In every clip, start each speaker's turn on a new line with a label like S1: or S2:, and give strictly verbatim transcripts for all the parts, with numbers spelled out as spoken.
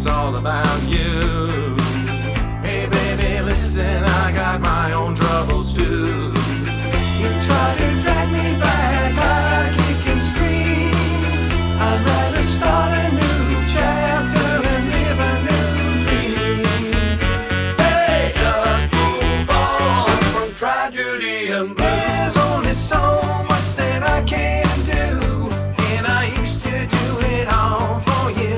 S1: it's all about you. Hey baby, listen, I got my own troubles too. You try to drag me back, I kick and scream. I'd rather start a new chapter and live a new dream. Hey, just move on from tragedy and blues. There's only so much that I can do, and I used to do it all for you.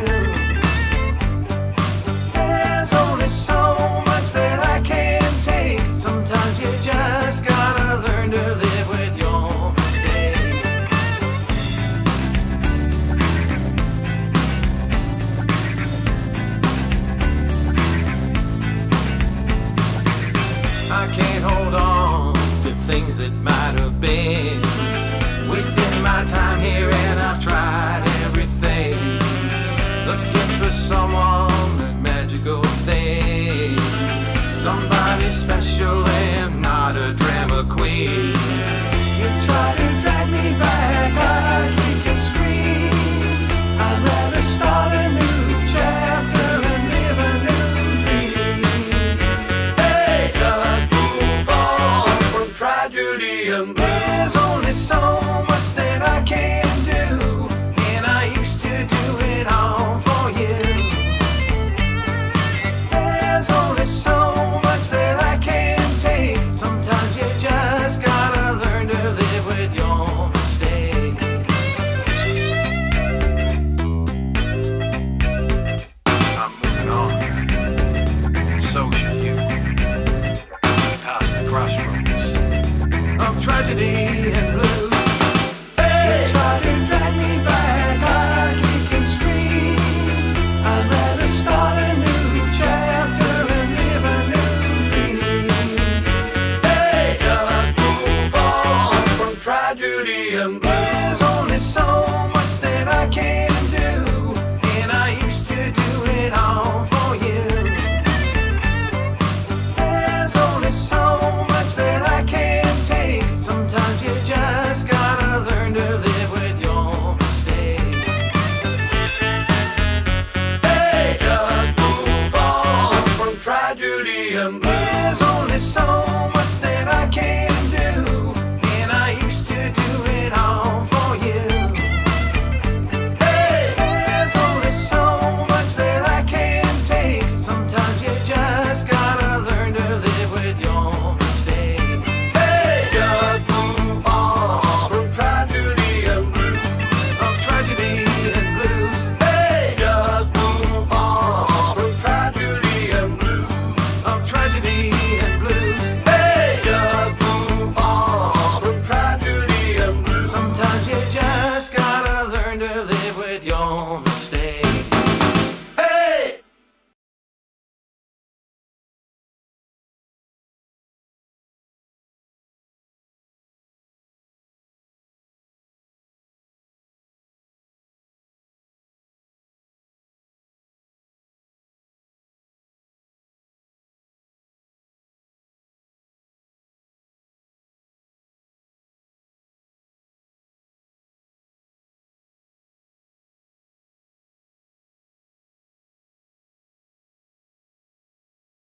S1: There's only so much that I can take. Sometimes you just gotta learn to live with your mistakes. I can't hold on to things that might have been, wasting my time here, and I've tried everything, looking for someone, that magical thing, somebody special and not a drama queen. You try to drag me back, I kick and scream. I'd rather start a new chapter and live a new dream. Hey, just move on from tragedy and blues. There's only so much that I can do, and I used to do it all for you. There's only so much that I can take. Sometimes you just gotta learn to live with your mistakes. I'm moving on, and so should you. Past the crossroads of tragedy and blues. Hey! You try to drag me back, I kick and scream. I'd rather start a new chapter and live a new dream. Hey, just move on from tragedy and blues. There's only so much that I can do, and I used to do it all for you. There's only so much that I can take. Sometimes you just gotta learn to live with your mistakes. Hey, just move on from tragedy and blues. There's only so much